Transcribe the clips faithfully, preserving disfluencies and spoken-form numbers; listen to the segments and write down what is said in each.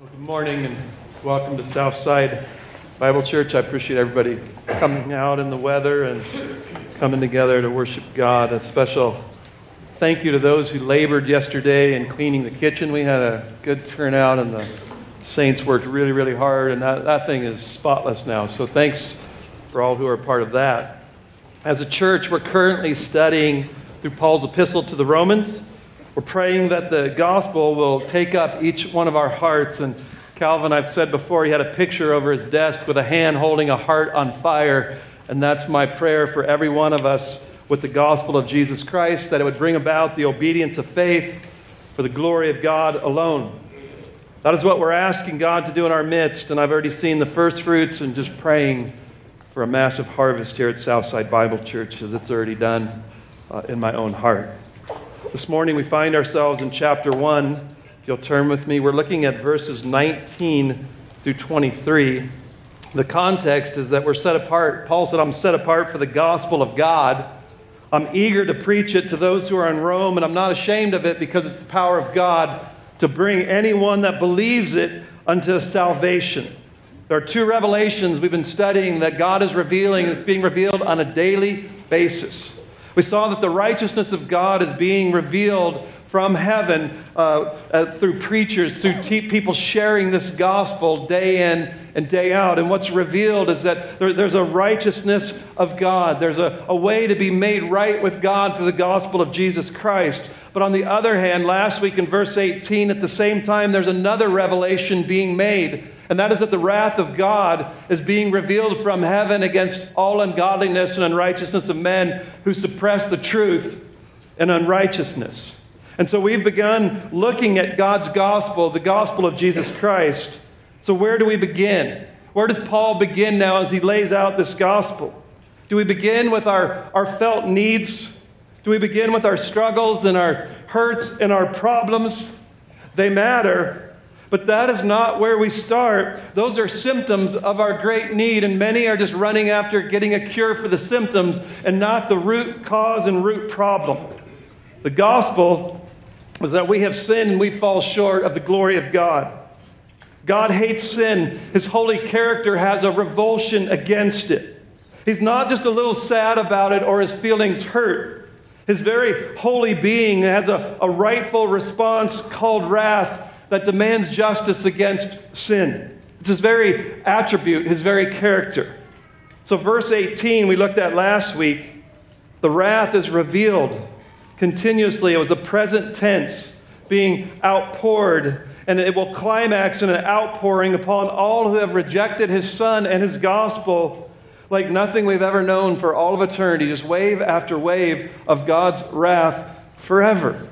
Good morning and welcome to Southside Bible Church. I appreciate everybody coming out in the weather and coming together to worship God. A special thank you to those who labored yesterday in cleaning the kitchen. We had a good turnout and the saints worked really, really hard, and that, that thing is spotless now. So thanks for all who are part of that. As a church, we're currently studying through Paul's epistle to the Romans. We're praying that the gospel will take up each one of our hearts. And Calvin, I've said before, he had a picture over his desk with a hand holding a heart on fire. And that's my prayer for every one of us with the gospel of Jesus Christ, that it would bring about the obedience of faith for the glory of God alone. That is what we're asking God to do in our midst. And I've already seen the first fruits and just praying for a massive harvest here at Southside Bible Church, as it's already done uh, in my own heart. This morning we find ourselves in chapter one. If you'll turn with me, we're looking at verses nineteen through twenty-three. The context is that we're set apart. Paul said, I'm set apart for the gospel of God. I'm eager to preach it to those who are in Rome, and I'm not ashamed of it because it's the power of God to bring anyone that believes it unto salvation. There are two revelations we've been studying that God is revealing. It's being revealed on a daily basis. We saw that the righteousness of God is being revealed from heaven uh, uh, through preachers, through te- people sharing this gospel day in and day out. And what's revealed is that there, there's a righteousness of God. There's a, a way to be made right with God through the gospel of Jesus Christ. But on the other hand, last week in verse eighteen, at the same time, there's another revelation being made. And that is that the wrath of God is being revealed from heaven against all ungodliness and unrighteousness of men who suppress the truth and unrighteousness. And so we've begun looking at God's gospel, the gospel of Jesus Christ. So where do we begin? Where does Paul begin now as he lays out this gospel? Do we begin with our, our felt needs? Do we begin with our struggles and our hurts and our problems? They matter. But that is not where we start. Those are symptoms of our great need, and many are just running after getting a cure for the symptoms and not the root cause and root problem. The gospel is that we have sinned and we fall short of the glory of God. God hates sin. His holy character has a revulsion against it. He's not just a little sad about it or his feelings hurt. His very holy being has a, a rightful response called wrath that demands justice against sin. It's his very attribute, his very character. So verse eighteen we looked at last week, the wrath is revealed continuously. It was a present tense being outpoured, and it will climax in an outpouring upon all who have rejected his Son and his gospel like nothing we've ever known for all of eternity, just wave after wave of God's wrath forever.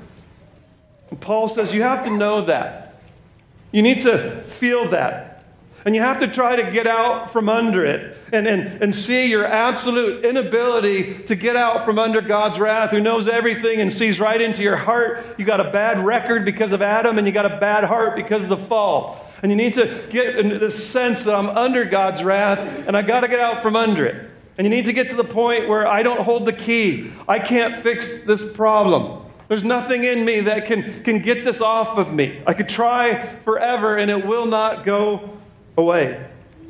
And Paul says you have to know that. You need to feel that. And you have to try to get out from under it and, and, and see your absolute inability to get out from under God's wrath, who knows everything and sees right into your heart. You got a bad record because of Adam, and you got a bad heart because of the fall. And you need to get into this sense that I'm under God's wrath and I got to get out from under it. And you need to get to the point where I don't hold the key. I can't fix this problem. There's nothing in me that can, can get this off of me. I could try forever and it will not go away.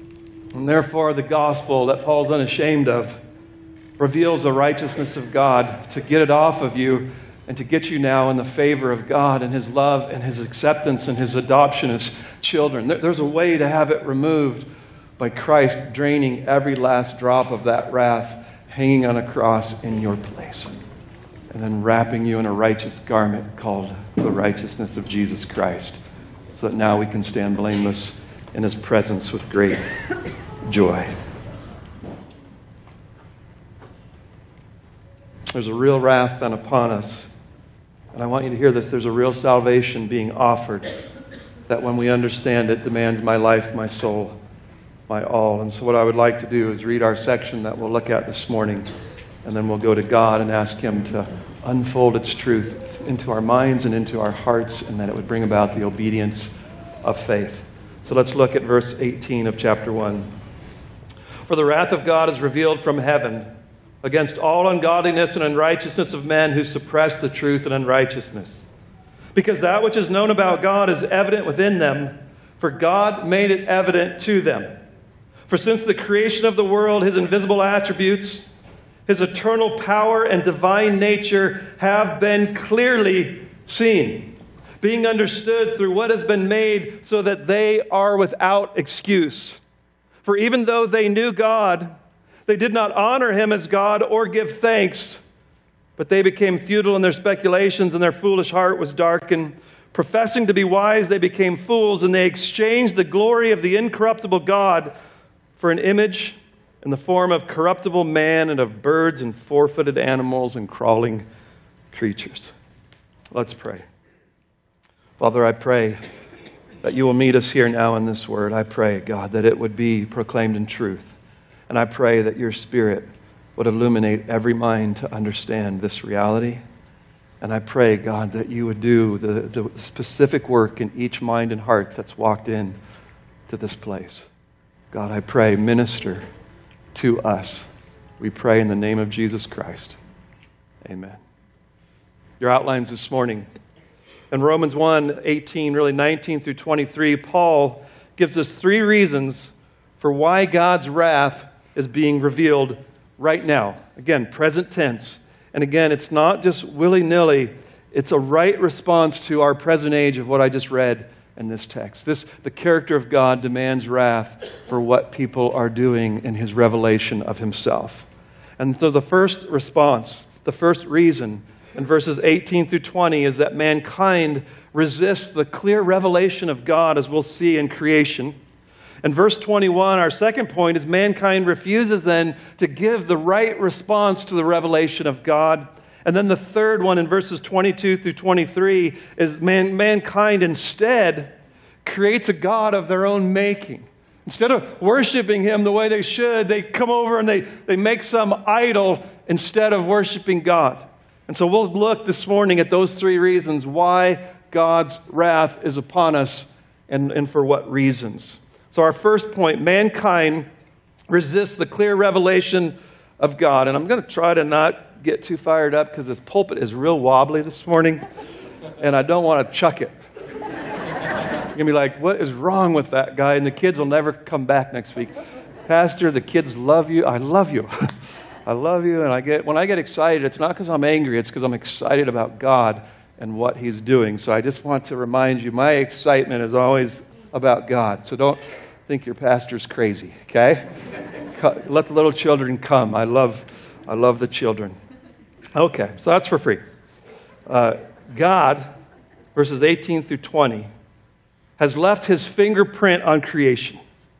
And therefore the gospel that Paul's unashamed of reveals the righteousness of God to get it off of you and to get you now in the favor of God and his love and his acceptance and his adoption as children. There's a way to have it removed by Christ draining every last drop of that wrath, hanging on a cross in your place, and then wrapping you in a righteous garment called the righteousness of Jesus Christ, so that now we can stand blameless in his presence with great joy. There's a real wrath then upon us. And I want you to hear this. There's a real salvation being offered that when we understand it demands my life, my soul, my all. And so what I would like to do is read our section that we'll look at this morning. And then we'll go to God and ask him to unfold its truth into our minds and into our hearts, and that it would bring about the obedience of faith. So let's look at verse eighteen of chapter one. For the wrath of God is revealed from heaven against all ungodliness and unrighteousness of men who suppress the truth and unrighteousness. Because that which is known about God is evident within them, For God made it evident to them. For since the creation of the world, his invisible attributes, his eternal power and divine nature have been clearly seen, being understood through what has been made, so that they are without excuse. For even though they knew God, they did not honor him as God or give thanks, but they became futile in their speculations, and their foolish heart was darkened. Professing to be wise, they became fools, and they exchanged the glory of the incorruptible God for an image in the form of corruptible man and of birds and four-footed animals and crawling creatures. Let's pray. Father, I pray that you will meet us here now in this word. I pray, God, that it would be proclaimed in truth. And I pray that your Spirit would illuminate every mind to understand this reality. And I pray, God, that you would do the, the specific work in each mind and heart that's walked in to this place. God, I pray, minister to us. We pray in the name of Jesus Christ. Amen. Your outlines this morning. In Romans one, eighteen, really nineteen through twenty-three, Paul gives us three reasons for why God's wrath is being revealed right now. Again, present tense. And again, it's not just willy-nilly. It's a right response to our present age of what I just read in this text. This, the character of God demands wrath for what people are doing in his revelation of himself. And so the first response, the first reason in verses eighteen through twenty is that mankind resists the clear revelation of God, as we'll see in creation. In verse twenty-one, our second point is mankind refuses then to give the right response to the revelation of God. And then the third one in verses twenty-two through twenty-three is man, mankind instead creates a God of their own making. Instead of worshiping him the way they should, they come over and they, they make some idol instead of worshiping God. And so we'll look this morning at those three reasons why God's wrath is upon us and, and for what reasons. So our first point, mankind resists the clear revelation of God. And I'm going to try to not get too fired up because this pulpit is real wobbly this morning, and I don't want to chuck it. You're going to be like, what is wrong with that guy? And the kids will never come back next week. Pastor, the kids love you. I love you. I love you. And I get when I get excited, it's not because I'm angry. It's because I'm excited about God and what he's doing. So I just want to remind you, my excitement is always about God. So don't think your pastor's crazy, okay? Let the little children come. I love, I love the children. Okay, so that's for free. Uh, God, verses eighteen through twenty, has left his fingerprint on creation.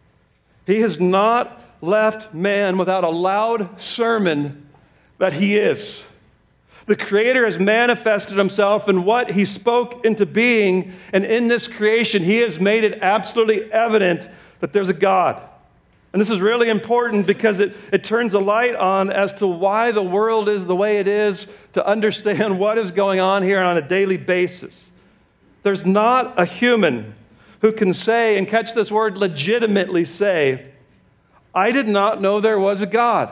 He has not left man without a loud sermon that he is. The Creator has manifested himself in what he spoke into being, and in this creation, he has made it absolutely evident that there's a God. And this is really important because it, it turns a light on as to why the world is the way it is, to understand what is going on here on a daily basis. There's not a human who can say, and catch this word, legitimately say, I did not know there was a God.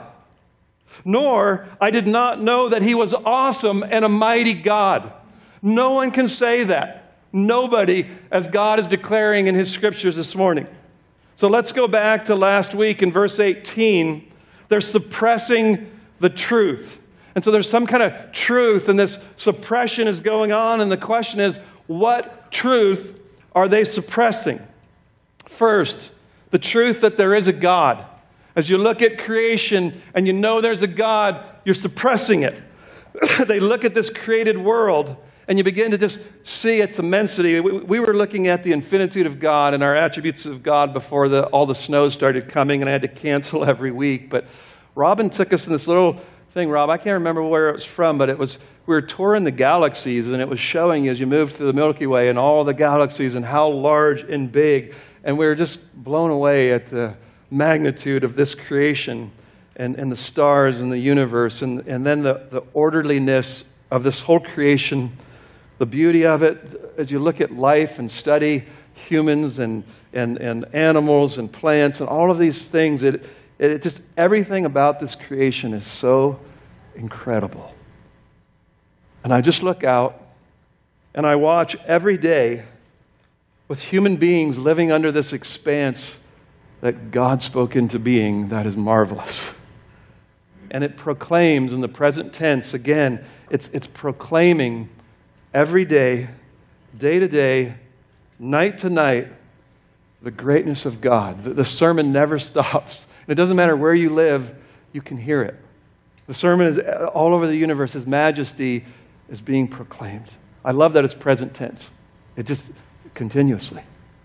Nor, I did not know that he was awesome and a mighty God. No one can say that. Nobody, as God is declaring in his scriptures this morning. So let's go back to last week in verse eighteen. They're suppressing the truth. And so there's some kind of truth, and this suppression is going on, and the question is, what truth are they suppressing? First, the truth that there is a God. As you look at creation and you know there's a God, you're suppressing it. They look at this created world and you begin to just see its immensity. We, we were looking at the infinitude of God and our attributes of God before the, all the snow started coming, and I had to cancel every week. But Robin took us in this little thing. Rob, I can't remember where it was from, but it was we were touring the galaxies, and it was showing you as you moved through the Milky Way and all the galaxies and how large and big. And we were just blown away at the magnitude of this creation and, and the stars and the universe, and, and then the, the orderliness of this whole creation, the beauty of it as you look at life and study humans and, and, and animals and plants and all of these things. It, it just everything about this creation is so incredible. And I just look out and I watch every day with human beings living under this expanse that God spoke into being that is marvelous. And it proclaims in the present tense, again, it's, it's proclaiming every day, day to day, night to night, the greatness of God. The, the sermon never stops. And it doesn't matter where you live, you can hear it. The sermon is all over the universe. His majesty is being proclaimed. I love that it's present tense. It just continuously.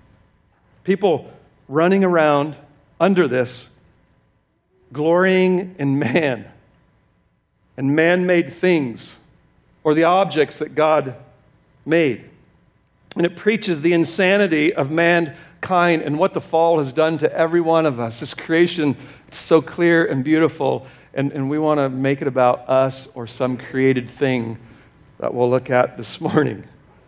People running around under this, glorying in man and man-made things or the objects that God made. And it preaches the insanity of mankind and what the fall has done to every one of us. This creation, it's so clear and beautiful, and, and we want to make it about us or some created thing that we'll look at this morning.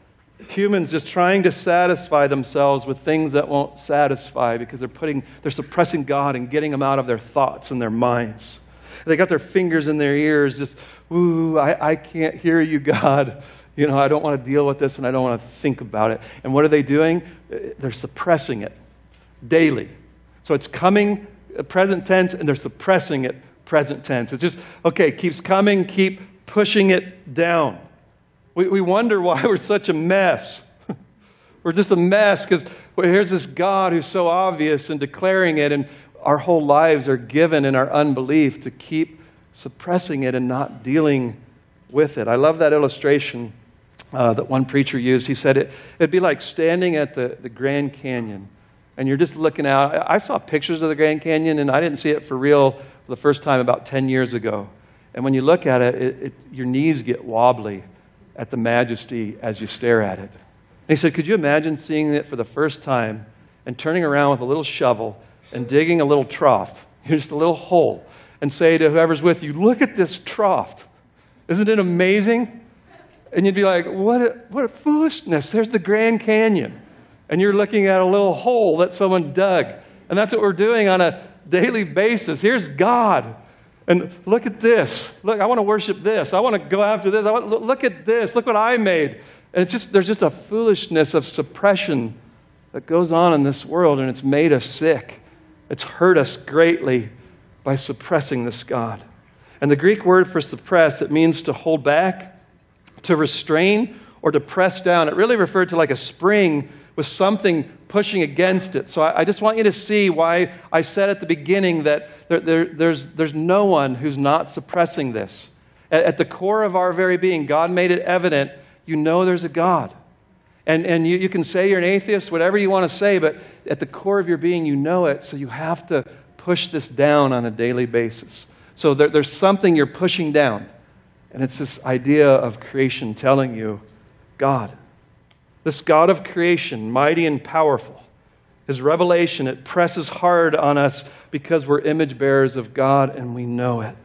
Humans just trying to satisfy themselves with things that won't satisfy because they're putting, they're suppressing God and getting Him out of their thoughts and their minds. They got their fingers in their ears, just, ooh, I, I can't hear you, God. You know, I don't want to deal with this and I don't want to think about it. And what are they doing? They're suppressing it daily. So it's coming present tense and they're suppressing it present tense. It's just, okay, keeps coming, keep pushing it down. We, we wonder why we're such a mess. We're just a mess because well, here's this God who's so obvious and declaring it, and our whole lives are given in our unbelief to keep suppressing it and not dealing with it. I love that illustration uh, that one preacher used. He said it, it'd be like standing at the, the Grand Canyon, and you're just looking out. I saw pictures of the Grand Canyon, and I didn't see it for real for the first time about ten years ago. And when you look at it, it, it your knees get wobbly at the majesty as you stare at it. And he said, could you imagine seeing it for the first time and turning around with a little shovel and digging a little trough, just a little hole, and say to whoever's with you, look at this trough. Isn't it amazing? And you'd be like, what a, what a foolishness. There's the Grand Canyon. And you're looking at a little hole that someone dug. And that's what we're doing on a daily basis. Here's God. And look at this. Look, I want to worship this. I want to go after this. I want, look at this. Look what I made. And it's just there's just a foolishness of suppression that goes on in this world, and it's made us sick. It's hurt us greatly by suppressing this God. And the Greek word for suppress, it means to hold back, to restrain, or to press down. It really referred to like a spring with something pushing against it. So I, I just want you to see why I said at the beginning that there, there, there's, there's no one who's not suppressing this. At, at the core of our very being, God made it evident, you know there's a God. And, and you, you can say you're an atheist, whatever you want to say, but at the core of your being, you know it, so you have to push this down on a daily basis. So there, there's something you're pushing down, and it's this idea of creation telling you, God. This God of creation, mighty and powerful. His revelation, it presses hard on us because we're image bearers of God and we know it.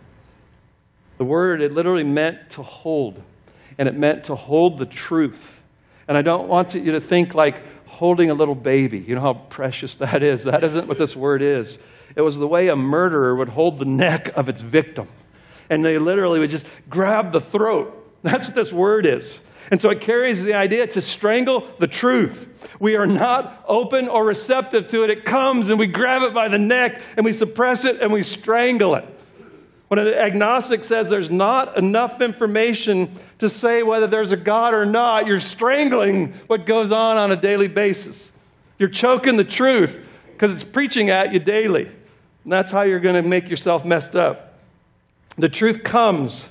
The word, it literally meant to hold. And it meant to hold the truth. And I don't want you to think like holding a little baby. You know how precious that is. That isn't what this word is. It was the way a murderer would hold the neck of its victim. And they literally would just grab the throat. That's what this word is. And so it carries the idea to strangle the truth. We are not open or receptive to it. It comes and we grab it by the neck and we suppress it and we strangle it. When an agnostic says there's not enough information to say whether there's a God or not, you're strangling what goes on on a daily basis. You're choking the truth because it's preaching at you daily. And that's how you're going to make yourself messed up. The truth comes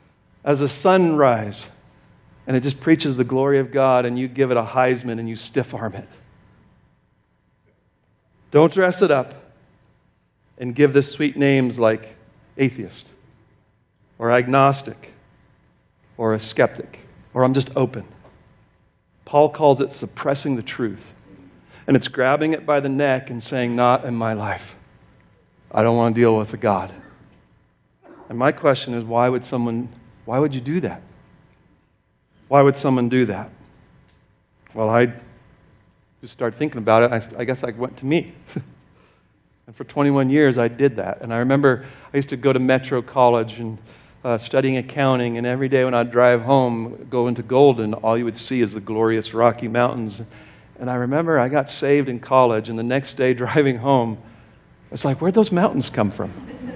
as a sunrise. And it just preaches the glory of God, and you give it a Heisman and you stiff-arm it. Don't dress it up and give this sweet names like atheist or agnostic or a skeptic or I'm just open. Paul calls it suppressing the truth. And it's grabbing it by the neck and saying, not in my life. I don't want to deal with a God. And my question is, why would someone, why would you do that? Why would someone do that? Well, I just started thinking about it. I, I guess I went to me. And for twenty-one years, I did that. And I remember I used to go to Metro College and uh, studying accounting. And every day when I'd drive home, go into Golden, all you would see is the glorious Rocky Mountains. And I remember I got saved in college, and the next day driving home, it's like, where'd those mountains come from?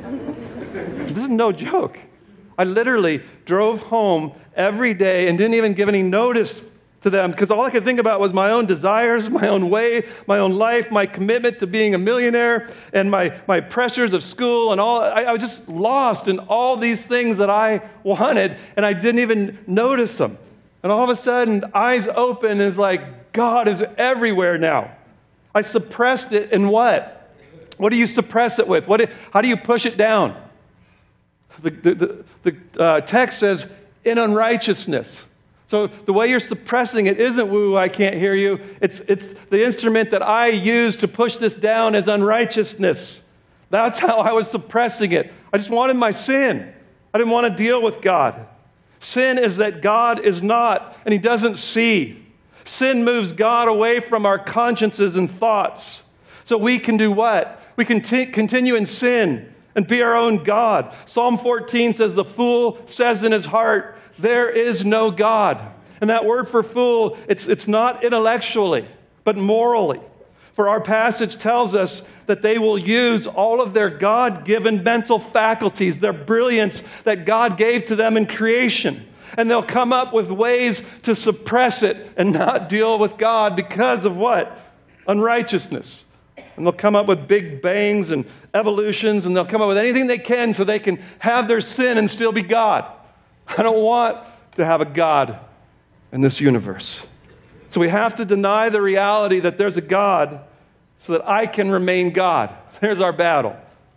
This is no joke. I literally drove home every day and didn't even give any notice to them because all I could think about was my own desires, my own way, my own life, my commitment to being a millionaire, and my, my pressures of school and all. I, I was just lost in all these things that I wanted, and I didn't even notice them. And all of a sudden, eyes open, and it's like, God is everywhere now. I suppressed it in what? What do you suppress it with? What? Do, how do you push it down? The, the, the, the uh, text says, in unrighteousness. So the way you're suppressing it isn't, woo, I can't hear you. It's, it's the instrument that I use to push this down as unrighteousness. That's how I was suppressing it. I just wanted my sin. I didn't want to deal with God. Sin is that God is not, and He doesn't see. Sin moves God away from our consciences and thoughts. So we can do what? We can t- continue in sin and be our own God. Psalm fourteen says, the fool says in his heart, there is no God. And that word for fool, it's, it's not intellectually, but morally. For our passage tells us that they will use all of their God-given mental faculties, their brilliance that God gave to them in creation. And they'll come up with ways to suppress it and not deal with God because of what? Unrighteousness. And they'll come up with big bangs and evolutions, and they'll come up with anything they can so they can have their sin and still be God. I don't want to have a God in this universe. So we have to deny the reality that there's a God so that I can remain God. There's our battle.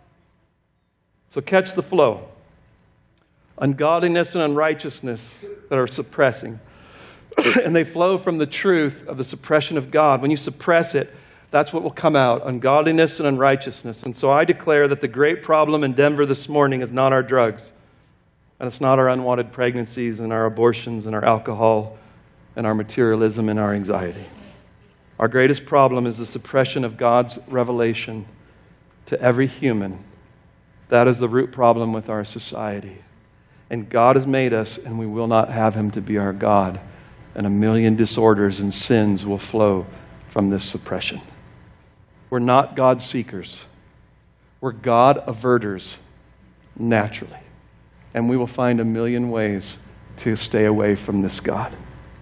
So catch the flow. Ungodliness and unrighteousness that are suppressing. And they flow from the truth of the suppression of God. When you suppress it, that's what will come out, ungodliness and unrighteousness. And so I declare that the great problem in Denver this morning is not our drugs. And it's not our unwanted pregnancies and our abortions and our alcohol and our materialism and our anxiety. Our greatest problem is the suppression of God's revelation to every human. That is the root problem with our society. And God has made us, and we will not have Him to be our God. And a million disorders and sins will flow from this suppression. We're not God seekers. We're God averters naturally. And we will find a million ways to stay away from this God.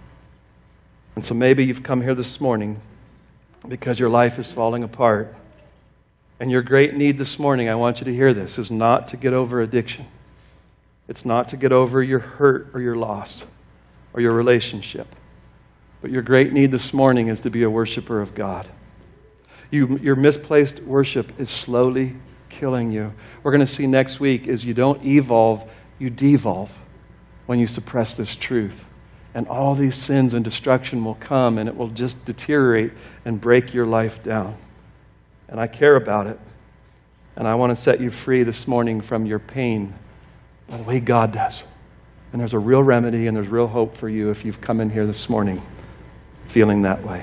And so maybe you've come here this morning because your life is falling apart. And your great need this morning, I want you to hear this, is not to get over addiction. It's not to get over your hurt or your loss or your relationship. But your great need this morning is to be a worshiper of God. You, your misplaced worship is slowly killing you. We're going to see next week is you don't evolve, you devolve when you suppress this truth. And all these sins and destruction will come, and it will just deteriorate and break your life down. And I care about it. And I want to set you free this morning from your pain by the way God does. And there's a real remedy and there's real hope for you if you've come in here this morning feeling that way.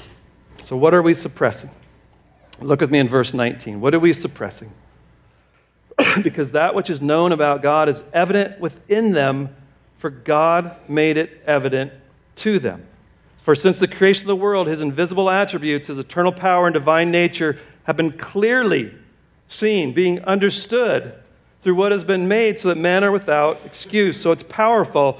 So what are we suppressing? Look with me in verse nineteen. What are we suppressing? Because that which is known about God is evident within them, for God made it evident to them. For since the creation of the world, His invisible attributes, His eternal power and divine nature have been clearly seen, being understood through what has been made, so that men are without excuse. So it's powerful.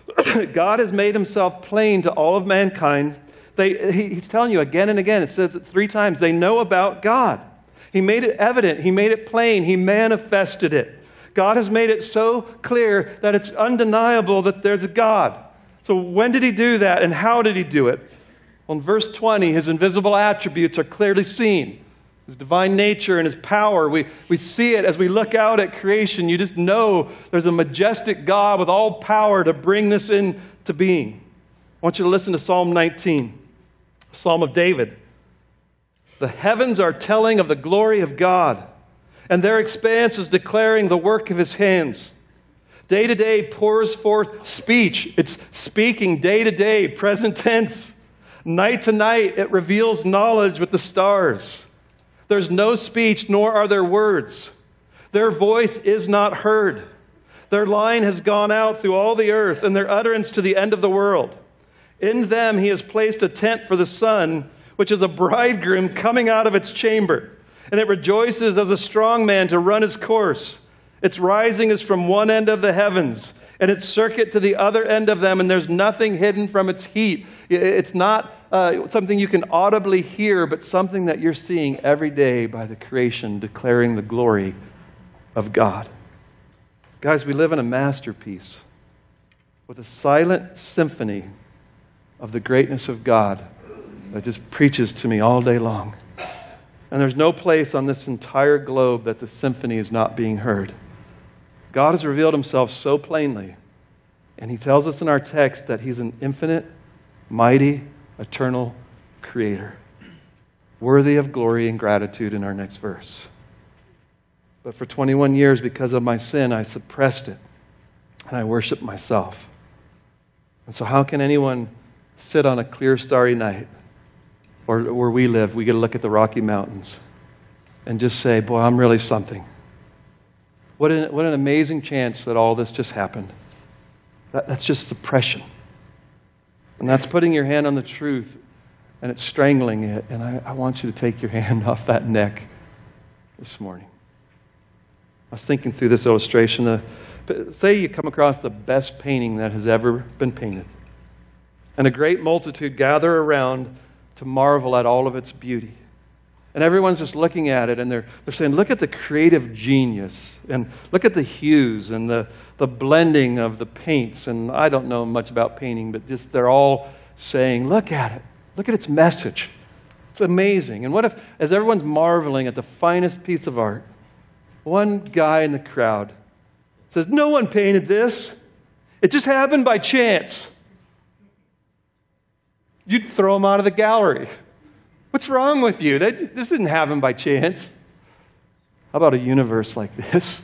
God has made Himself plain to all of mankind. They, he, he's telling you again and again, it says it three times, they know about God. He made it evident. He made it plain. He manifested it. God has made it so clear that it's undeniable that there's a God. So when did He do that, and how did He do it? Well, in verse twenty, His invisible attributes are clearly seen. His divine nature and His power, we, we see it as we look out at creation. You just know there's a majestic God with all power to bring this into being. I want you to listen to Psalm nineteen, a Psalm of David. The heavens are telling of the glory of God, and their expanse is declaring the work of His hands. Day to day pours forth speech. It's speaking day to day, present tense. Night to night it reveals knowledge with the stars. There's no speech, nor are there words. Their voice is not heard. Their line has gone out through all the earth, and their utterance to the end of the world. In them he has placed a tent for the sun, which is a bridegroom coming out of its chamber. And it rejoices as a strong man to run his course. Its rising is from one end of the heavens, and its circuit to the other end of them, and there's nothing hidden from its heat. It's not uh, something you can audibly hear, but something that you're seeing every day by the creation declaring the glory of God. Guys, we live in a masterpiece with a silent symphony of the greatness of God that just preaches to me all day long. And there's no place on this entire globe that the symphony is not being heard. God has revealed himself so plainly, and he tells us in our text that he's an infinite, mighty, eternal creator, worthy of glory and gratitude in our next verse. But for twenty-one years, because of my sin, I suppressed it, and I worshiped myself. And so how can anyone sit on a clear, starry night, or where we live, we get to look at the Rocky Mountains and just say, boy, I'm really something. What an, what an amazing chance that all this just happened. That, that's just suppression. And that's putting your hand on the truth, and it's strangling it. And I, I want you to take your hand off that neck this morning. I was thinking through this illustration. Uh, say you come across the best painting that has ever been painted, and a great multitude gather around to marvel at all of its beauty. And everyone's just looking at it, and they're, they're saying, look at the creative genius, and look at the hues, and the, the blending of the paints. And I don't know much about painting, but just they're all saying, look at it. Look at its message. It's amazing. And what if, as everyone's marveling at the finest piece of art, one guy in the crowd says, no one painted this. It just happened by chance. You'd throw him out of the gallery. What's wrong with you? That, this didn't happen by chance. How about a universe like this?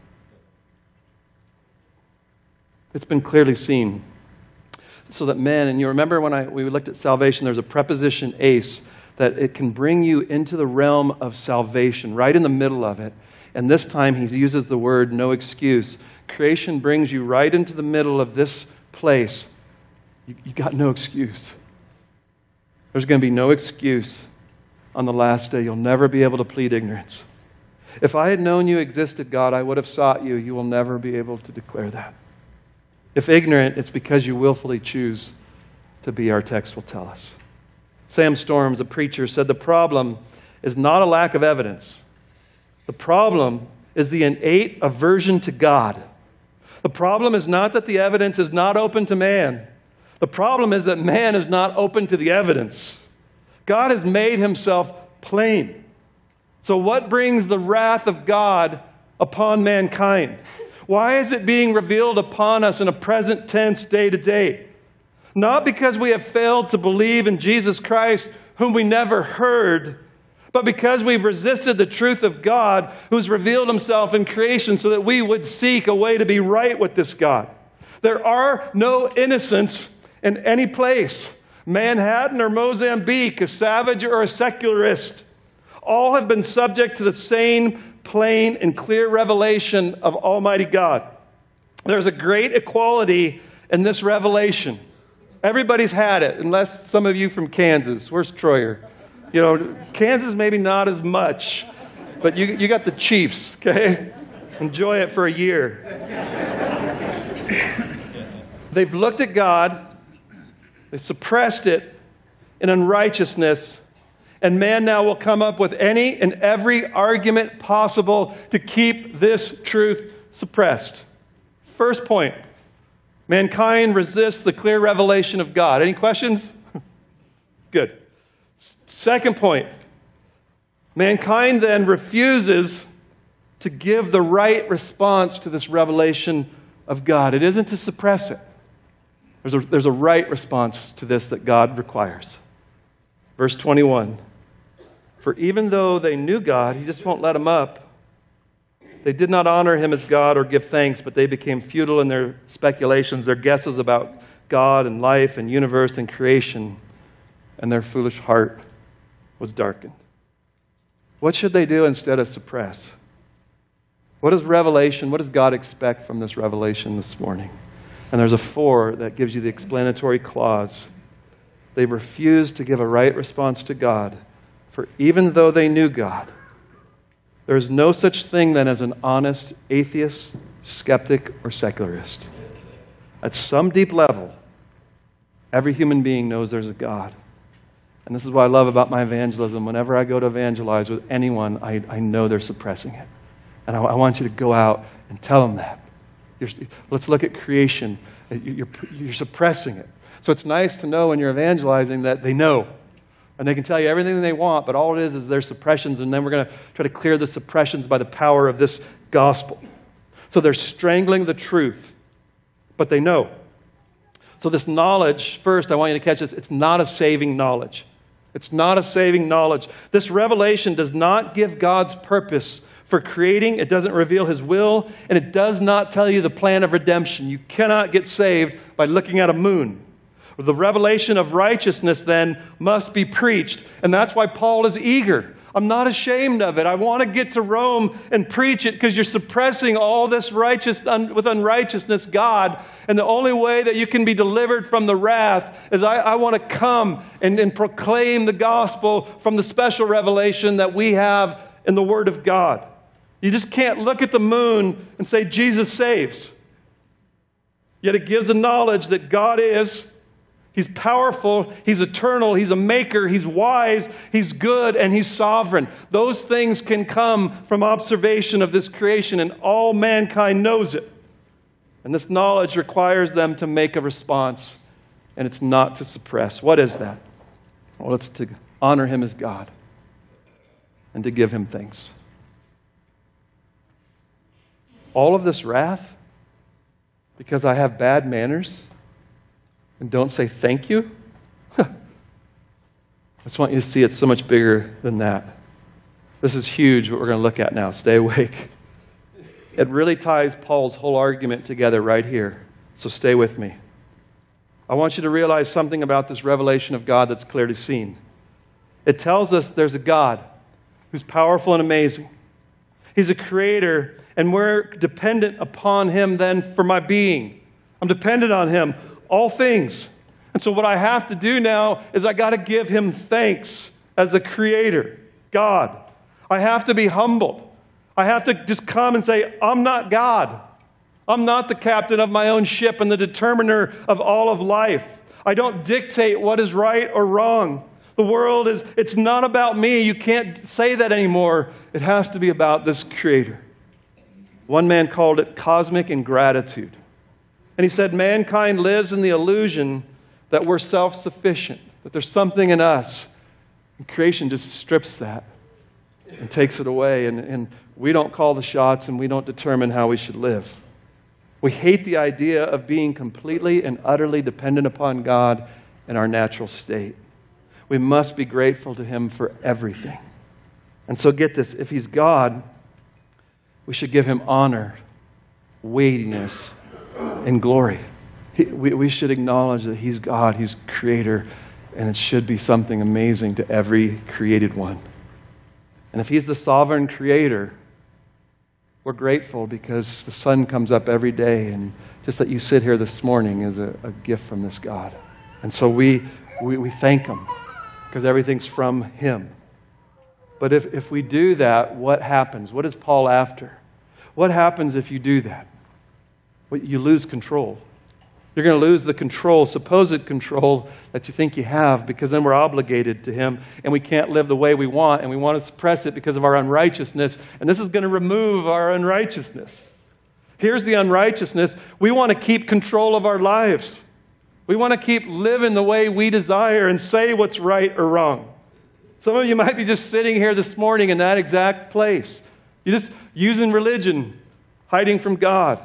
It's been clearly seen. So that men, and you remember when I we looked at salvation, there's a preposition ace, that it can bring you into the realm of salvation, right in the middle of it. And this time he uses the word no excuse. Creation brings you right into the middle of this place. You, you got no excuse. There's going to be no excuse on the last day. You'll never be able to plead ignorance. If I had known you existed, God, I would have sought you. You will never be able to declare that. If ignorant, it's because you willfully choose to be, our text will tell us. Sam Storms, a preacher, said the problem is not a lack of evidence. The problem is the innate aversion to God. The problem is not that the evidence is not open to man. The problem is that man is not open to the evidence. God has made himself plain. So what brings the wrath of God upon mankind? Why is it being revealed upon us in a present tense day to day? Not because we have failed to believe in Jesus Christ, whom we never heard, but because we've resisted the truth of God, who's revealed himself in creation so that we would seek a way to be right with this God. There are no innocents in any place. Manhattan or Mozambique, a savage or a secularist, all have been subject to the same plain and clear revelation of Almighty God. There's a great equality in this revelation. Everybody's had it, unless some of you from Kansas. Where's Troyer? You know, Kansas maybe not as much, but you, you got the Chiefs, okay? Enjoy it for a year. They've looked at God, they suppressed it in unrighteousness, and man now will come up with any and every argument possible to keep this truth suppressed. First point, mankind resists the clear revelation of God. Any questions? Good. Second point, mankind then refuses to give the right response to this revelation of God. It isn't to suppress it. There's a, there's a right response to this that God requires. Verse twenty-one, for even though they knew God, he just won't let them up. They did not honor him as God or give thanks, but they became futile in their speculations, their guesses about God and life and universe and creation, and their foolish heart was darkened. What should they do instead of suppress? What is revelation? What does God expect from this revelation this morning? And there's a four that gives you the explanatory clause. They refused to give a right response to God, for even though they knew God, there is no such thing then as an honest atheist, skeptic, or secularist. At some deep level, every human being knows there's a God. And this is what I love about my evangelism. Whenever I go to evangelize with anyone, I, I know they're suppressing it. And I, I want you to go out and tell them that. You're, let's look at creation. You're, you're suppressing it. So it's nice to know when you're evangelizing that they know. And they can tell you everything they want, but all it is is their suppressions, and then we're going to try to clear the suppressions by the power of this gospel. So they're strangling the truth, but they know. So this knowledge, first, I want you to catch this, it's not a saving knowledge. It's not a saving knowledge. This revelation does not give God's purpose for creating. It doesn't reveal His will, and it does not tell you the plan of redemption. You cannot get saved by looking at a moon. The revelation of righteousness then must be preached, and that's why Paul is eager. I'm not ashamed of it. I want to get to Rome and preach it because you're suppressing all this righteous un, with unrighteousness, God. And the only way that you can be delivered from the wrath is I, I want to come and, and proclaim the gospel from the special revelation that we have in the Word of God. You just can't look at the moon and say Jesus saves. Yet it gives a knowledge that God is. He's powerful, He's eternal, He's a maker, He's wise, He's good, and He's sovereign. Those things can come from observation of this creation, and all mankind knows it. And this knowledge requires them to make a response, and it's not to suppress. What is that? Well, it's to honor Him as God and to give Him thanks. All of this wrath because I have bad manners and don't say thank you? I just want you to see it's so much bigger than that. This is huge, what we're going to look at now. Stay awake. It really ties Paul's whole argument together right here. So stay with me. I want you to realize something about this revelation of God that's clearly seen. It tells us there's a God who's powerful and amazing. He's a creator, and we're dependent upon Him then for my being. I'm dependent on Him. All things. And so what I have to do now is I got to give Him thanks as the Creator, God. I have to be humbled. I have to just come and say, I'm not God. I'm not the captain of my own ship and the determiner of all of life. I don't dictate what is right or wrong. The world is, it's not about me. You can't say that anymore. It has to be about this Creator. One man called it cosmic ingratitude. And he said, mankind lives in the illusion that we're self-sufficient, that there's something in us. And creation just strips that and takes it away. And, and we don't call the shots and we don't determine how we should live. We hate the idea of being completely and utterly dependent upon God in our natural state. We must be grateful to Him for everything. And so get this, if He's God, we should give Him honor, weightiness, and glory. He, we, we should acknowledge that He's God, He's Creator, and it should be something amazing to every created one. And if He's the sovereign Creator, we're grateful because the sun comes up every day, and just that you sit here this morning is a, a gift from this God. And so we, we, we thank Him because everything's from Him. But if, if we do that, what happens? What is Paul after? What happens if you do that? Well, you lose control. You're going to lose the control, supposed control that you think you have, because then we're obligated to Him and we can't live the way we want, and we want to suppress it because of our unrighteousness, and this is going to remove our unrighteousness. Here's the unrighteousness. We want to keep control of our lives. We want to keep living the way we desire and say what's right or wrong. Some of you might be just sitting here this morning in that exact place. You're just using religion, hiding from God.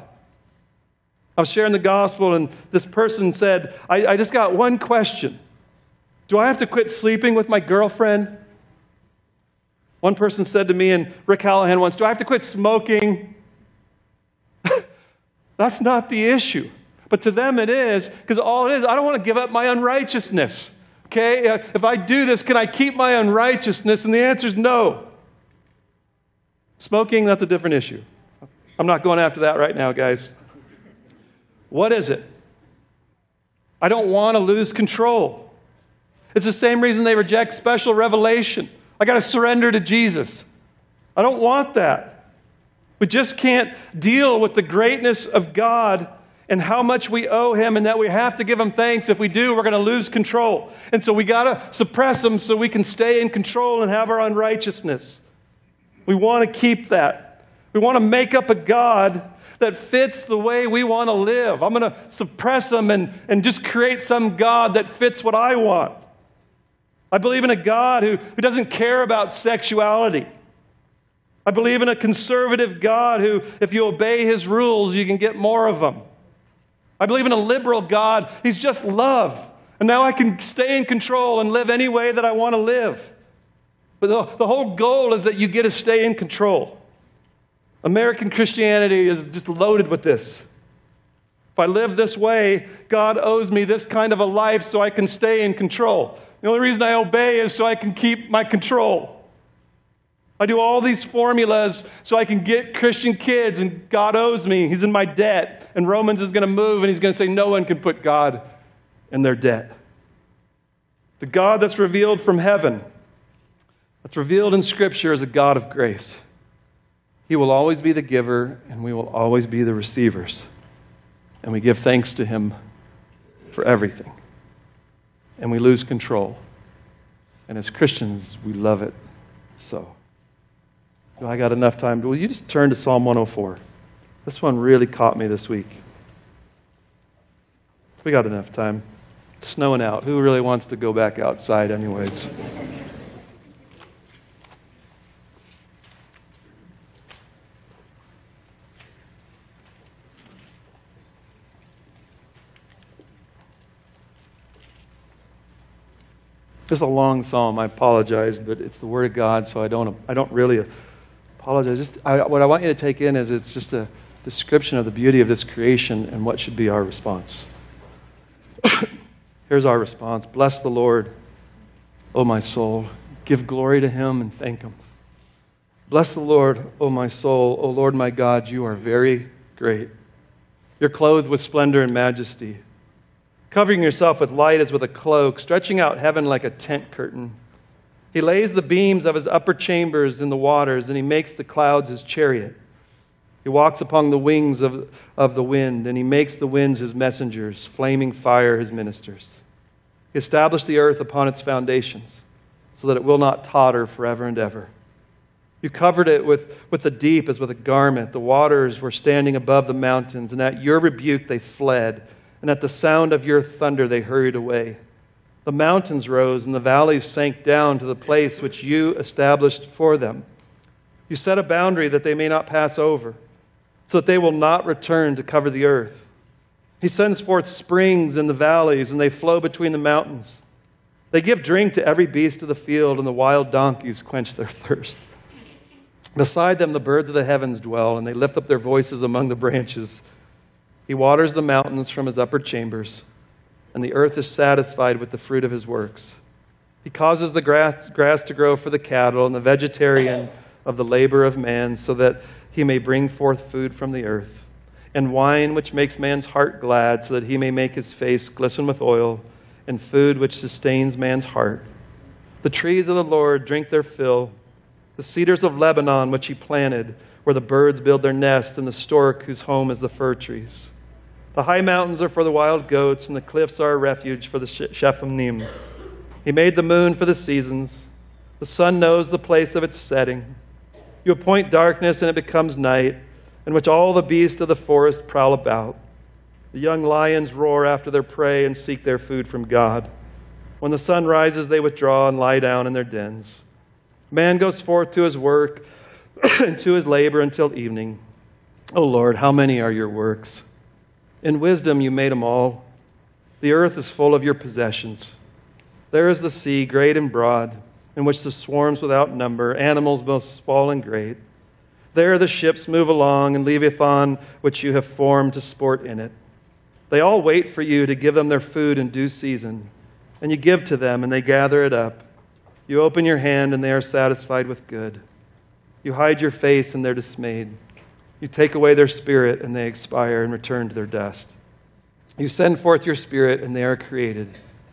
I was sharing the gospel, and this person said, I, I just got one question. Do I have to quit sleeping with my girlfriend? One person said to me, and Rick Hallahan once, do I have to quit smoking? That's not the issue. But to them it is, because all it is, I don't want to give up my unrighteousness. Okay? If I do this, can I keep my unrighteousness? And the answer is no. Smoking, that's a different issue. I'm not going after that right now, guys. What is it? I don't want to lose control. It's the same reason they reject special revelation. I got to surrender to Jesus. I don't want that. We just can't deal with the greatness of God and how much we owe Him and that we have to give Him thanks. If we do, we're going to lose control. And so we got to suppress Him so we can stay in control and have our unrighteousness. We want to keep that. We want to make up a God that fits the way we want to live. I'm going to suppress Him and, and just create some God that fits what I want. I believe in a God who, who doesn't care about sexuality. I believe in a conservative God who, if you obey His rules, you can get more of them. I believe in a liberal God. He's just love. And now I can stay in control and live any way that I want to live. But the, the whole goal is that you get to stay in control. American Christianity is just loaded with this. If I live this way, God owes me this kind of a life so I can stay in control. The only reason I obey is so I can keep my control. I do all these formulas so I can get Christian kids, and God owes me. He's in my debt. And Romans is going to move, and he's going to say no one can put God in their debt. The God that's revealed from heaven, that's revealed in Scripture, is a God of grace. He will always be the giver, and we will always be the receivers. And we give thanks to Him for everything. And we lose control. And as Christians, we love it so. Well, I got enough time. Will you just turn to Psalm one oh four? This one really caught me this week. We got enough time. It's snowing out. Who really wants to go back outside anyways? It's a long psalm. I apologize, but it's the Word of God, so I don't. I don't really apologize. Just I, what I want you to take in is it's just a description of the beauty of this creation and what should be our response. Here's our response: bless the Lord, O my soul. Give glory to Him and thank Him. Bless the Lord, O my soul. O Lord my God, you are very great. You're clothed with splendor and majesty. Covering yourself with light as with a cloak, stretching out heaven like a tent curtain. He lays the beams of His upper chambers in the waters, and He makes the clouds His chariot. He walks upon the wings of, of the wind, and He makes the winds His messengers, flaming fire His ministers. He established the earth upon its foundations, so that it will not totter forever and ever. You covered it with, with the deep as with a garment. The waters were standing above the mountains, and at your rebuke they fled. And at the sound of your thunder they hurried away. The mountains rose, and the valleys sank down to the place which you established for them. You set a boundary that they may not pass over, so that they will not return to cover the earth. He sends forth springs in the valleys, and they flow between the mountains. They give drink to every beast of the field, and the wild donkeys quench their thirst. Beside them the birds of the heavens dwell, and they lift up their voices among the branches. He waters the mountains from His upper chambers, and the earth is satisfied with the fruit of His works. He causes the grass, grass to grow for the cattle and the vegetarian of the labor of man, so that He may bring forth food from the earth, and wine which makes man's heart glad, so that He may make his face glisten with oil, and food which sustains man's heart. The trees of the Lord drink their fill, the cedars of Lebanon which He planted, where the birds build their nest, and the stork whose home is the fir trees. The high mountains are for the wild goats, and the cliffs are a refuge for the Shephim. He made the moon for the seasons. The sun knows the place of its setting. You appoint darkness, and it becomes night, in which all the beasts of the forest prowl about. The young lions roar after their prey and seek their food from God. When the sun rises, they withdraw and lie down in their dens. Man goes forth to his work and to his labor until evening. O Lord, how many are your works? In wisdom you made them all. The earth is full of your possessions. There is the sea, great and broad, in which the swarms without number, animals both small and great. There the ships move along, and Leviathan, which you have formed to sport in it. They all wait for you to give them their food in due season, and you give to them, and they gather it up. You open your hand, and they are satisfied with good. You hide your face, and they're dismayed. You take away their spirit, and they expire and return to their dust. You send forth your spirit, and they are created,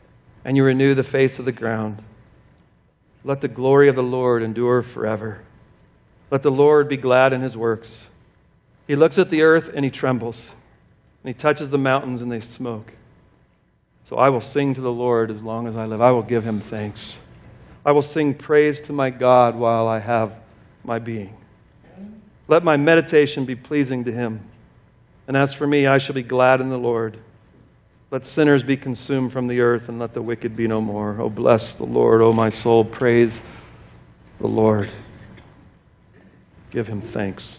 and you renew the face of the ground. Let the glory of the Lord endure forever. Let the Lord be glad in his works. He looks at the earth and he trembles, and he touches the mountains and they smoke. So I will sing to the Lord as long as I live. I will give him thanks. I will sing praise to my God while I have my being. Let my meditation be pleasing to him. And as for me, I shall be glad in the Lord. Let sinners be consumed from the earth, and let the wicked be no more. Oh, bless the Lord, O my soul. Praise the Lord. Give him thanks.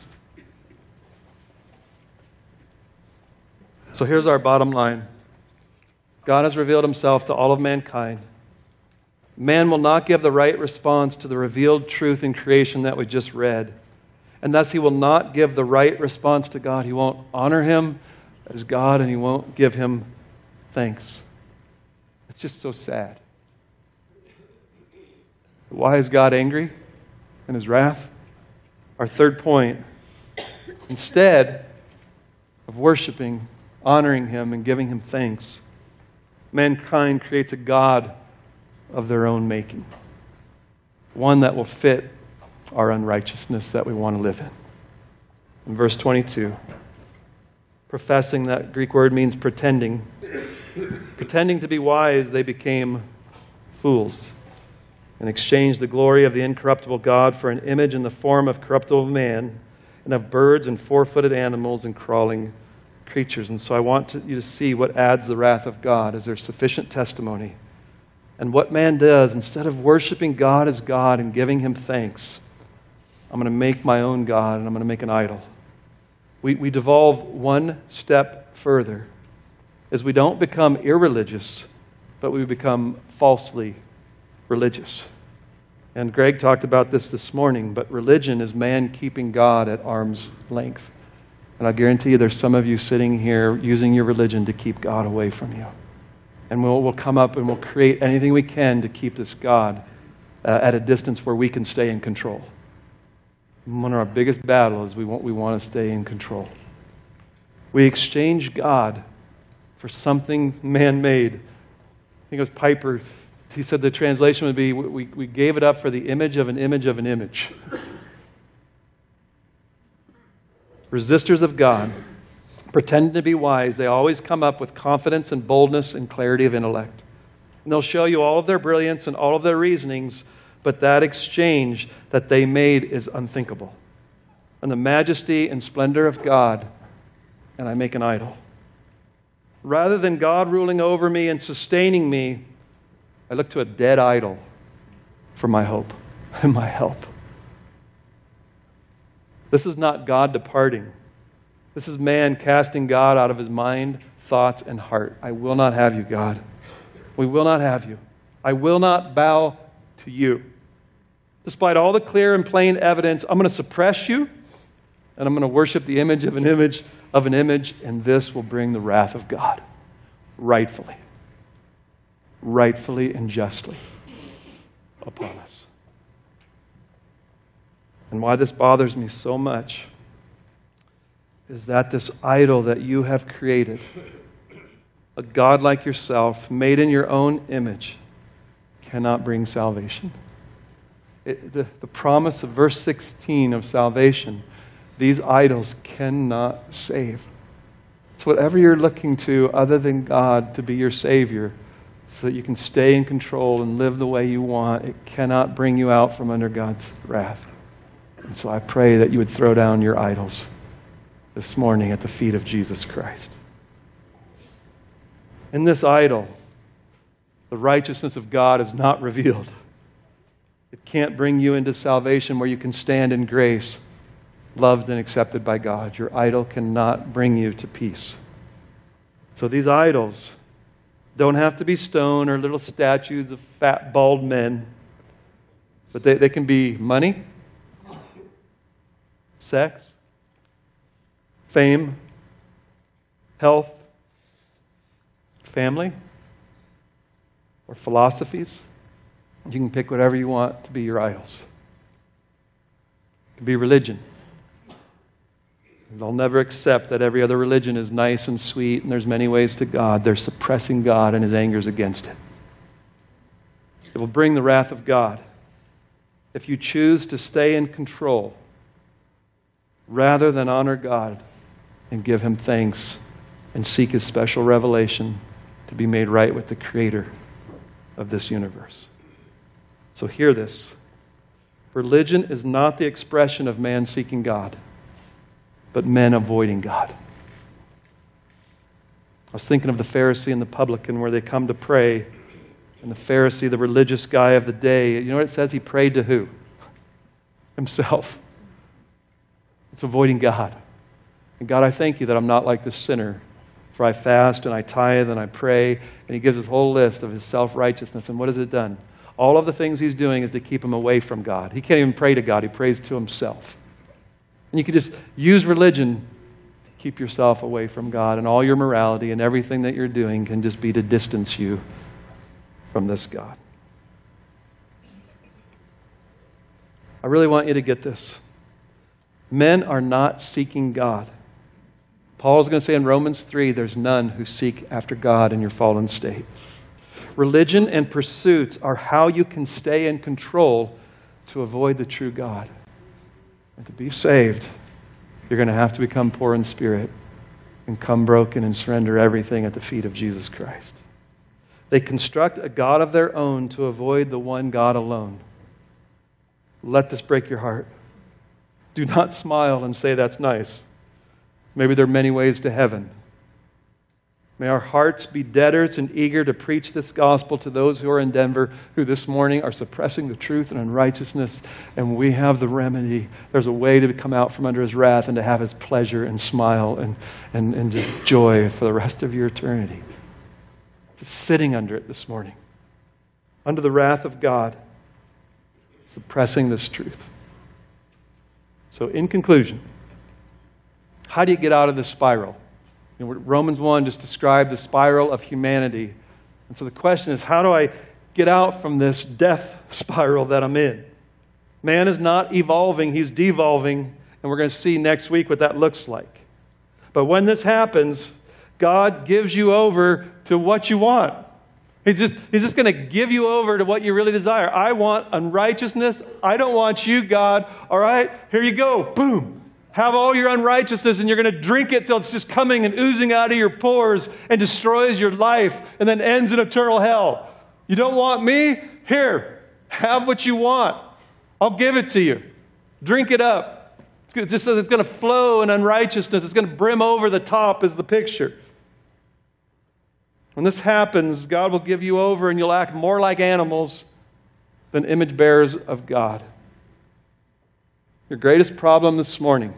So here's our bottom line. God has revealed himself to all of mankind. Man will not give the right response to the revealed truth in creation that we just read. And thus he will not give the right response to God. He won't honor him as God, and he won't give him thanks. It's just so sad. Why is God angry in his wrath? Our third point, instead of worshiping, honoring him, and giving him thanks, mankind creates a god of their own making. One that will fit our unrighteousness that we want to live in. In verse twenty-two, professing, that Greek word means pretending. Pretending to be wise, they became fools and exchanged the glory of the incorruptible God for an image in the form of corruptible man and of birds and four-footed animals and crawling creatures. And so I want to, you to see what adds the wrath of God. Is there sufficient testimony? And what man does, instead of worshiping God as God and giving him thanks, I'm going to make my own God and I'm going to make an idol. We, we devolve one step further, as we don't become irreligious, but we become falsely religious. And Greg talked about this this morning, but religion is man keeping God at arm's length. And I guarantee you there's some of you sitting here using your religion to keep God away from you. And we'll, we'll come up and we'll create anything we can to keep this God uh, at a distance where we can stay in control. One of our biggest battles is we want, we want to stay in control. We exchange God for something man-made. I think it was Piper. He said the translation would be, we, we gave it up for the image of an image of an image. Resistors of God, pretending to be wise, they always come up with confidence and boldness and clarity of intellect. And they'll show you all of their brilliance and all of their reasonings, but that exchange that they made is unthinkable. And the majesty and splendor of God, and I make an idol. Rather than God ruling over me and sustaining me, I look to a dead idol for my hope and my help. This is not God departing. This is man casting God out of his mind, thoughts, and heart. I will not have you, God. We will not have you. I will not bow to you. Despite all the clear and plain evidence, I'm going to suppress you, and I'm going to worship the image of an image of an image, and this will bring the wrath of God, rightfully, rightfully and justly upon us. And why this bothers me so much is that this idol that you have created, a God like yourself, made in your own image, cannot bring salvation. It, the, the promise of verse sixteen of salvation, these idols cannot save. So whatever you're looking to other than God to be your Savior, so that you can stay in control and live the way you want, it cannot bring you out from under God's wrath. And so I pray that you would throw down your idols this morning at the feet of Jesus Christ. In this idol, the righteousness of God is not revealed. It can't bring you into salvation where you can stand in grace, loved and accepted by God. Your idol cannot bring you to peace. So these idols don't have to be stone or little statues of fat, bald men, but they, they can be money, sex, fame, health, family, or philosophies. You can pick whatever you want to be your idols. It can be religion. They'll never accept that every other religion is nice and sweet and there's many ways to God. They're suppressing God and his anger is against it. It will bring the wrath of God if you choose to stay in control rather than honor God and give Him thanks and seek His special revelation to be made right with the Creator of this universe. So hear this. Religion is not the expression of man seeking God, but men avoiding God. I was thinking of the Pharisee and the publican where they come to pray, and the Pharisee, the religious guy of the day, you know what it says? He prayed to who? Himself. It's avoiding God. And God, I thank you that I'm not like this sinner, for I fast and I tithe and I pray, and He gives His whole list of His self-righteousness. And what has it done? All of the things He's doing is to keep him away from God. He can't even pray to God. He prays to himself. And you can just use religion to keep yourself away from God, and all your morality and everything that you're doing can just be to distance you from this God. I really want you to get this. Men are not seeking God. Paul's going to say in Romans three, there's none who seek after God in your fallen state. Religion and pursuits are how you can stay in control to avoid the true God. And to be saved, you're going to have to become poor in spirit and come broken and surrender everything at the feet of Jesus Christ. They construct a God of their own to avoid the one God alone. Let this break your heart. Do not smile and say that's nice. Maybe there are many ways to heaven. May our hearts be debtors and eager to preach this gospel to those who are in Denver, who this morning are suppressing the truth and unrighteousness, and we have the remedy. There's a way to come out from under His wrath and to have His pleasure and smile and, and, and just joy for the rest of your eternity. Just sitting under it this morning, under the wrath of God, suppressing this truth. So in conclusion, how do you get out of this spiral? You know, Romans one just described the spiral of humanity. And so the question is, how do I get out from this death spiral that I'm in? Man is not evolving, he's devolving, and we're going to see next week what that looks like. But when this happens, God gives you over to what you want. He's just, he's just going to give you over to what you really desire. I want unrighteousness. I don't want you, God. All right, here you go. Boom. Have all your unrighteousness, and you're going to drink it till it's just coming and oozing out of your pores and destroys your life and then ends in eternal hell. You don't want me? Here, have what you want. I'll give it to you. Drink it up. It just says it's going to flow in unrighteousness. It's going to brim over the top is the picture. When this happens, God will give you over and you'll act more like animals than image bearers of God. Your greatest problem this morning,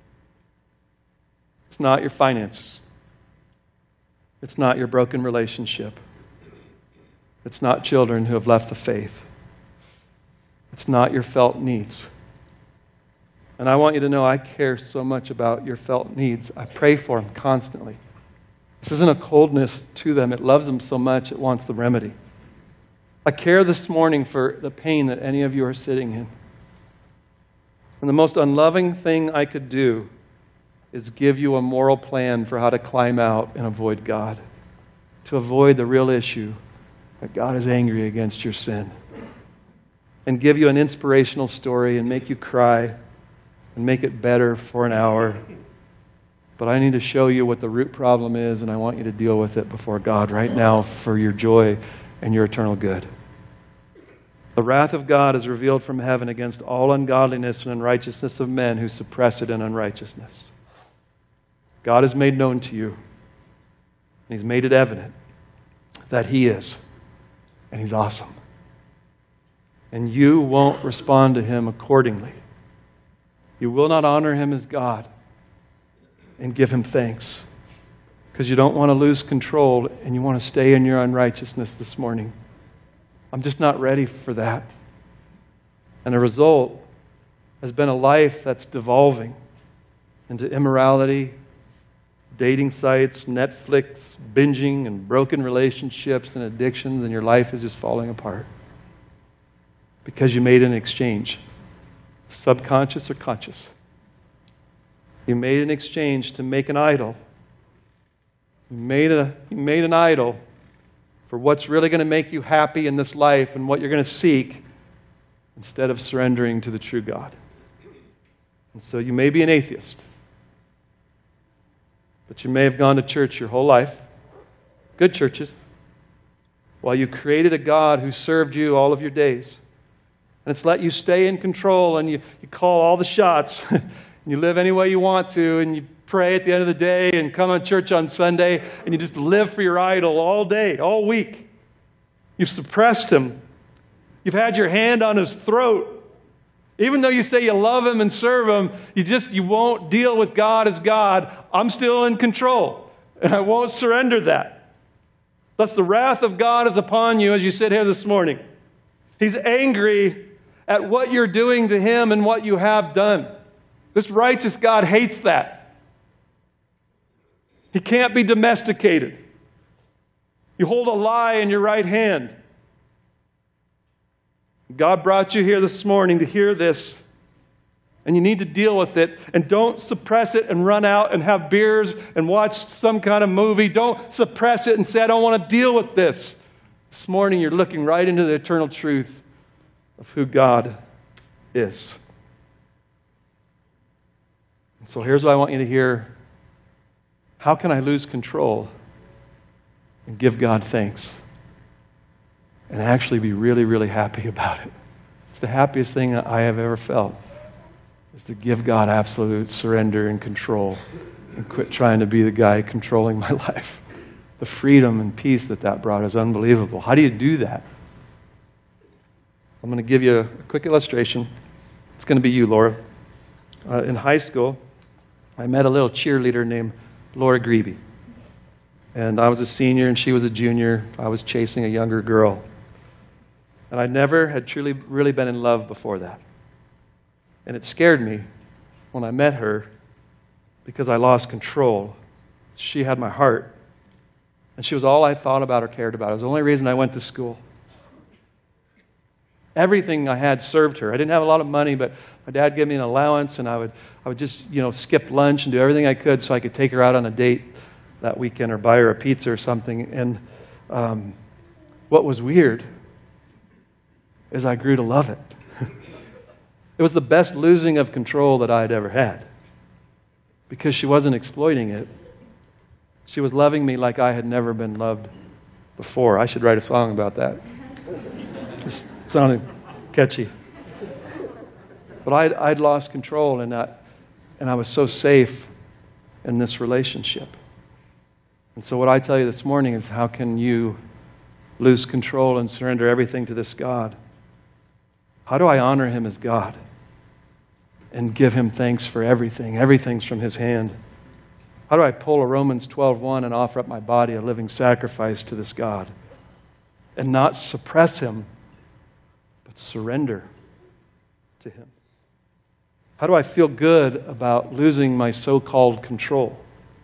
it's not your finances. It's not your broken relationship. It's not children who have left the faith. It's not your felt needs. And I want you to know I care so much about your felt needs. I pray for them constantly. This isn't a coldness to them. It loves them so much it wants the remedy. I care this morning for the pain that any of you are sitting in. And the most unloving thing I could do is give you a moral plan for how to climb out and avoid God, to avoid the real issue that God is angry against your sin, and give you an inspirational story and make you cry and make it better for an hour. But I need to show you what the root problem is, and I want you to deal with it before God right now for your joy and your eternal good. The wrath of God is revealed from heaven against all ungodliness and unrighteousness of men who suppress it in unrighteousness. God has made known to you, and He's made it evident that He is, and He's awesome. And you won't respond to Him accordingly. You will not honor Him as God and give Him thanks because you don't want to lose control and you want to stay in your unrighteousness this morning. I'm just not ready for that. And the result has been a life that's devolving into immorality, dating sites, Netflix, binging, and broken relationships and addictions, and your life is just falling apart because you made an exchange, subconscious or conscious. You made an exchange to make an idol. You made, a, you made an idol for what's really going to make you happy in this life and what you're going to seek, instead of surrendering to the true God. And so you may be an atheist, but you may have gone to church your whole life, good churches, while you created a God who served you all of your days. And it's let you stay in control, and you, you call all the shots. You live any way you want to, and you pray at the end of the day and come on church on Sunday, and you just live for your idol all day, all week. You've suppressed him. You've had your hand on his throat. Even though you say you love him and serve him, you just you won't deal with God as God. I'm still in control, and I won't surrender that. Thus the wrath of God is upon you as you sit here this morning. He's angry at what you're doing to him and what you have done. This righteous God hates that. He can't be domesticated. You hold a lie in your right hand. God brought you here this morning to hear this, and you need to deal with it. And don't suppress it and run out and have beers and watch some kind of movie. Don't suppress it and say, I don't want to deal with this. This morning you're looking right into the eternal truth of who God is. And so here's what I want you to hear. How can I lose control and give God thanks and actually be really, really happy about it? It's the happiest thing that I have ever felt, is to give God absolute surrender and control and quit trying to be the guy controlling my life. The freedom and peace that that brought is unbelievable. How do you do that? I'm going to give you a quick illustration. It's going to be you, Laura. Uh, in high school, I met a little cheerleader named Laura Greeby. And I was a senior and she was a junior. I was chasing a younger girl. And I never had truly, really been in love before that. And it scared me when I met her because I lost control. She had my heart. And she was all I thought about or cared about. It was the only reason I went to school. Everything I had served her. I didn't have a lot of money, but my dad gave me an allowance, and I would I would just, you know, skip lunch and do everything I could so I could take her out on a date that weekend or buy her a pizza or something. And um, what was weird is I grew to love it. It was the best losing of control that I had ever had, because she wasn't exploiting it. She was loving me like I had never been loved before. I should write a song about that. Just sounded catchy. But I'd, I'd lost control in that, and I was so safe in this relationship. And so what I tell you this morning is, how can you lose control and surrender everything to this God? How do I honor him as God and give him thanks for everything? Everything's from his hand. How do I pull a Romans twelve one and offer up my body a living sacrifice to this God and not suppress him, but surrender to him? How do I feel good about losing my so-called control?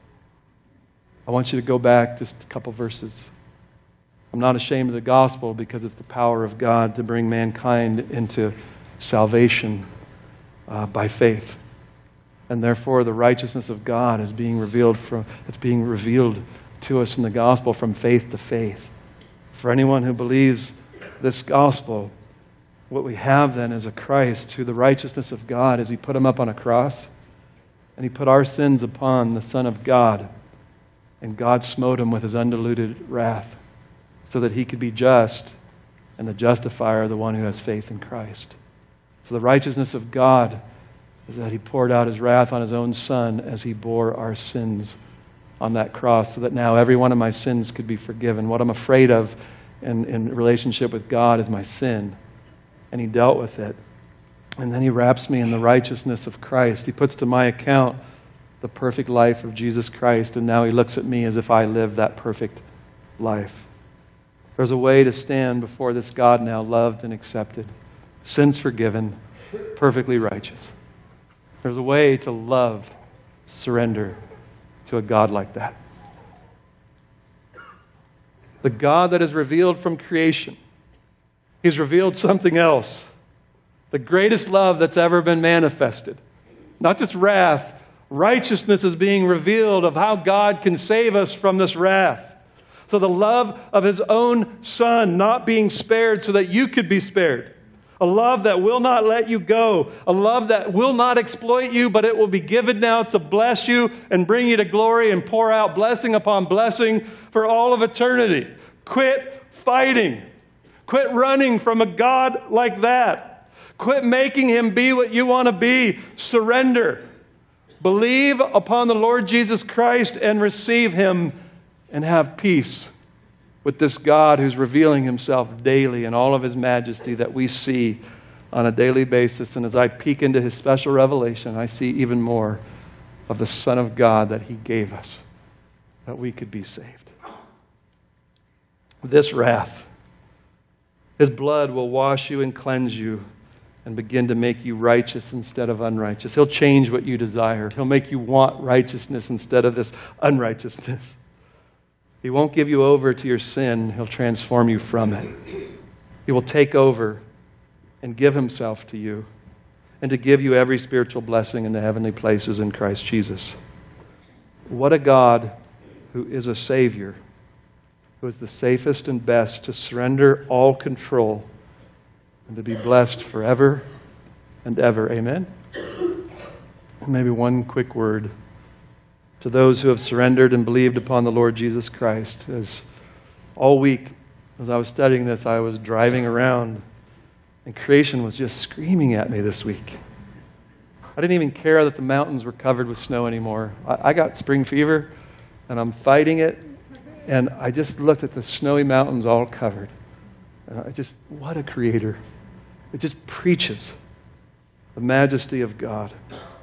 I want you to go back just a couple verses. I'm not ashamed of the gospel, because it's the power of God to bring mankind into salvation uh, by faith. And therefore the righteousness of God is being revealed from it's being revealed to us in the gospel from faith to faith. For anyone who believes this gospel, what we have then is a Christ who the righteousness of God is he put him up on a cross, and he put our sins upon the Son of God, and God smote him with his undiluted wrath so that he could be just, and the justifier, the one who has faith in Christ. So the righteousness of God is that he poured out his wrath on his own Son as he bore our sins on that cross, so that now every one of my sins could be forgiven. What I'm afraid of in, in relationship with God is my sin. And he dealt with it. And then he wraps me in the righteousness of Christ. He puts to my account the perfect life of Jesus Christ, and now he looks at me as if I lived that perfect life. There's a way to stand before this God now loved and accepted, sins forgiven, perfectly righteous. There's a way to love, surrender to a God like that. The God that is revealed from creation. He's revealed something else. The greatest love that's ever been manifested. Not just wrath. Righteousness is being revealed of how God can save us from this wrath. So the love of his own Son not being spared so that you could be spared. A love that will not let you go. A love that will not exploit you, but it will be given now to bless you and bring you to glory and pour out blessing upon blessing for all of eternity. Quit fighting. Quit running from a God like that. Quit making him be what you want to be. Surrender. Believe upon the Lord Jesus Christ and receive him and have peace with this God who's revealing himself daily in all of his majesty that we see on a daily basis. And as I peek into his special revelation, I see even more of the Son of God that he gave us, that we could be saved. This wrath, his blood will wash you and cleanse you and begin to make you righteous instead of unrighteous. He'll change what you desire. He'll make you want righteousness instead of this unrighteousness. He won't give you over to your sin. He'll transform you from it. He will take over and give himself to you and to give you every spiritual blessing in the heavenly places in Christ Jesus. What a God who is a Savior, who is the safest and best to surrender all control and to be blessed forever and ever. Amen? And maybe one quick word to those who have surrendered and believed upon the Lord Jesus Christ. As all week, as I was studying this, I was driving around, and creation was just screaming at me this week. I didn't even care that the mountains were covered with snow anymore. I, I got spring fever, and I'm fighting it, and I just looked at the snowy mountains all covered. And I just, what a creator. It just preaches the majesty of God.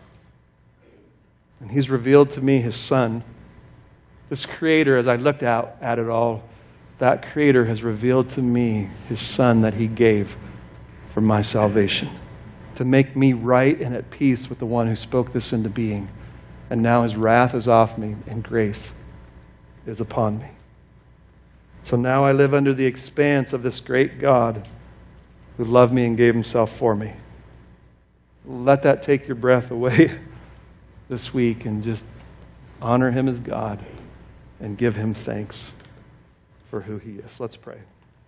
And he's revealed to me his Son. This creator, as I looked out at it all, that creator has revealed to me his Son that he gave for my salvation, to make me right and at peace with the one who spoke this into being. And now his wrath is off me and grace is upon me. So now I live under the expanse of this great God who loved me and gave himself for me. Let that take your breath away this week and just honor him as God and give him thanks for who he is. Let's pray.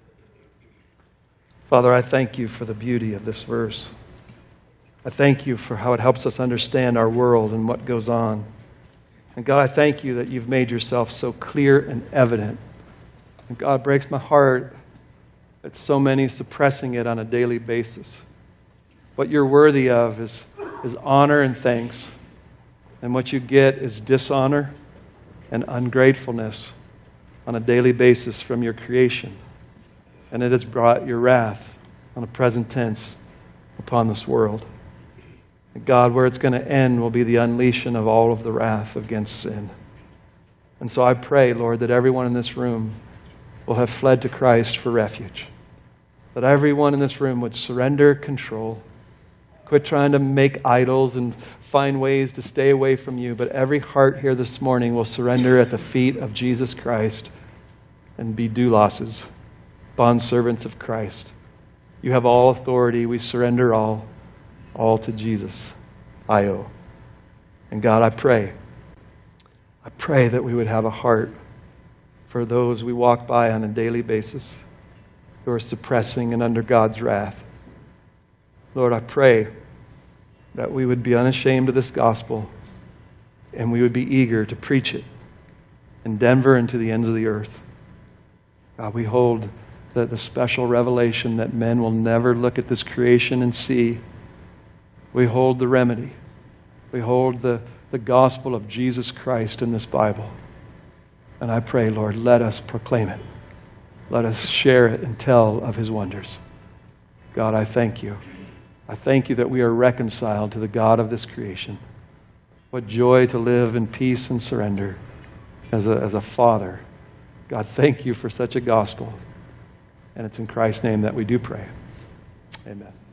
Father, I thank you for the beauty of this verse. I thank you for how it helps us understand our world and what goes on. And God, I thank you that you've made yourself so clear and evident. And God, it breaks my heart that so many suppressing it on a daily basis. What you're worthy of is, is honor and thanks. And what you get is dishonor and ungratefulness on a daily basis from your creation. And it has brought your wrath on a present tense upon this world. And God, where it's going to end will be the unleashing of all of the wrath against sin. And so I pray, Lord, that everyone in this room will have fled to Christ for refuge. That everyone in this room would surrender control. Quit trying to make idols and find ways to stay away from you. But every heart here this morning will surrender at the feet of Jesus Christ and be doulos, bondservants of Christ. You have all authority. We surrender all, all to Jesus. I owe. And God, I pray, I pray that we would have a heart for those we walk by on a daily basis who are suppressing and under God's wrath. Lord, I pray that we would be unashamed of this gospel and we would be eager to preach it in Denver and to the ends of the earth. God, we hold the, the special revelation that men will never look at this creation and see. We hold the remedy. We hold the, the gospel of Jesus Christ in this Bible. And I pray, Lord, let us proclaim it. Let us share it and tell of his wonders. God, I thank you. I thank you that we are reconciled to the God of this creation. What joy to live in peace and surrender as a, as a father. God, thank you for such a gospel. And it's in Christ's name that we do pray. Amen.